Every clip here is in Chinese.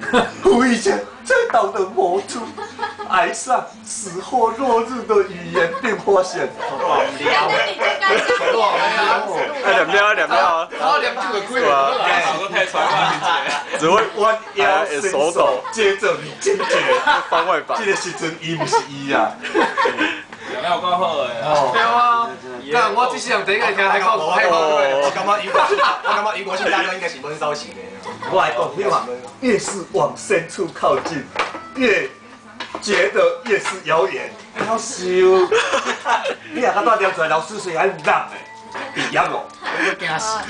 危险，这岛的某处，爱上死或落日的语言并发现。 那你就该 2秒， 好2句就开了， 都太传了，只会弯腰伸手，接着你坚决。 番外版。 这个时阵伊不是伊啊。 2秒够好诶。 对啊，但我这世人第一个听还靠还靠对。 我感觉余国信大哥应该是闷骚型的。 我来讲，你看，越是往深处靠近，越觉得越是遥远。好笑，你若较带出来，老师是还唔让诶，毕业咯。 我惊死。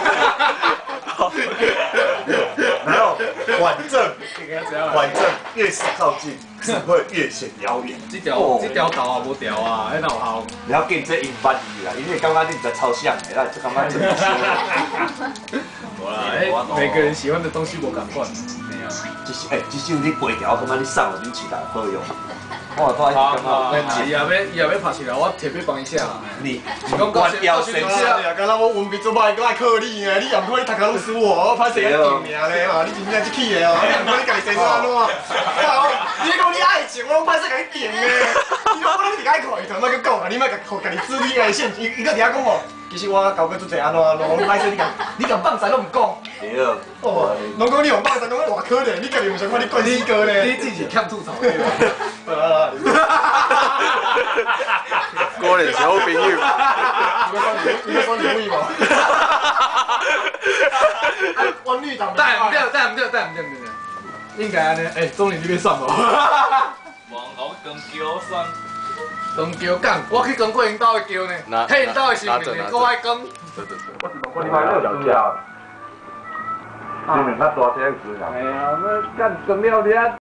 然后反正越是靠近，只会越显遥远。 这条道啊无调啊，迄哪有效？ 你要跟这音翻译啦，因为刚刚你在超像的，那就刚刚真的是。 无啦，每个人喜欢的东西无同款。 这首你背条，感觉你送互恁其他好用。我话感觉， 伊也要拍起来，我特别帮伊写。 你弯腰伸手。 敢若我文笔做歹，搁爱考你呢，你也毋可以读考输我，歹势个定命咧吼，你真正即起的哦，你毋可以家己生出安怎？你讲你爱情，我拢歹势甲你定的，你讲我拢是爱看伊，莫去讲啊，你莫甲己指你个陷阱，伊个伫遐讲哦。 其实我交过做者安怎，我歹势你共放屎拢毋讲。 对。 哦，如果你用放屎，讲偌可怜，你家己有想看你灌死哥呢？ 你自己欠吐槽。 果然是好朋友。 你要说礼物无？弯绿党。 但唔对，应该安尼，终于你要算无？ 网红跟叫算。 光桥讲，我去光过因兜的桥呢，迄因兜的生命呢，我爱讲。 对。 我你妈要小家。你们那多少钱子啊？ 哎呀，我干光了你啊！